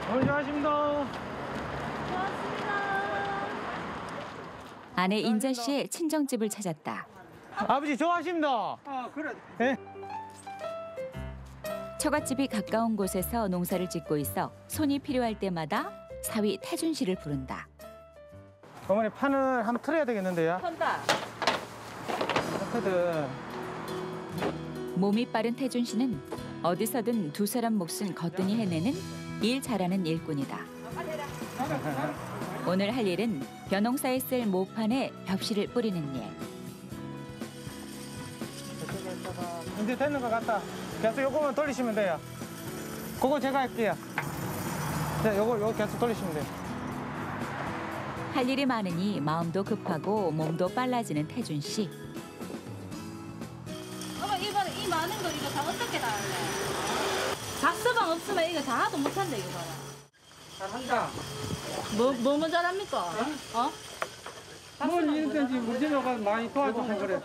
고생하십니다. 아내 인자 씨의 친정집을 찾았다. 아버지 좋아하십니다. 그래. 네? 처갓집이 가까운 곳에서 농사를 짓고 있어 손이 필요할 때마다 사위 태준 씨를 부른다. 어머니 판을 한번 틀어야 되겠는데요. 턴다. 하거든. 몸이 빠른 태준 씨는 어디서든 두 사람 몫은 거뜬히 해내는 일 잘하는 일꾼이다. 오늘 할 일은 벼농사에 쓸 모판에 벽실을 뿌리는 일. 이제 되는 것 같다. 계속 요거만 돌리시면 돼요. 그거 제가 할게요. 네, 요거 계속 돌리시면 돼요. 할 일이 많으니 마음도 급하고 몸도 빨라지는 태준 씨. 어머 이거는 이 많은 거 이거 다 어떻게 다 할래? 박서방 없으면 이거 다 하도 못한다 이거 봐라. 잘한다. 뭐 잘합니까? 어? 뭘 이런지 우리 집에 가서 많이 도와줘서 그래.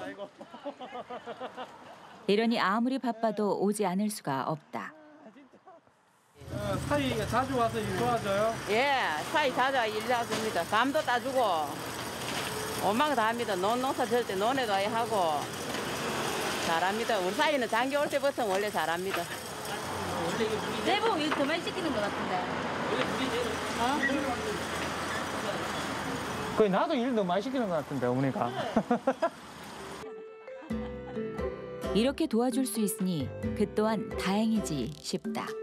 이러니 아무리 바빠도 오지 않을 수가 없다. 사위가 자주 와서 일 도와줘요? 예, 사이 자자 일 도와줍니다. 감도 따주고, 오망 다 합니다. 농사 질 때 논에도 아예 하고, 잘합니다. 우리 사이는 장기 올 때부터 원래 잘합니다. 대부분 일 더 많이 시키는 것 같은데. 어? 거의 나도 일 너무 많이 시키는 것 같은데 어머니가. 이렇게 도와줄 수 있으니 그 또한 다행이지 싶다.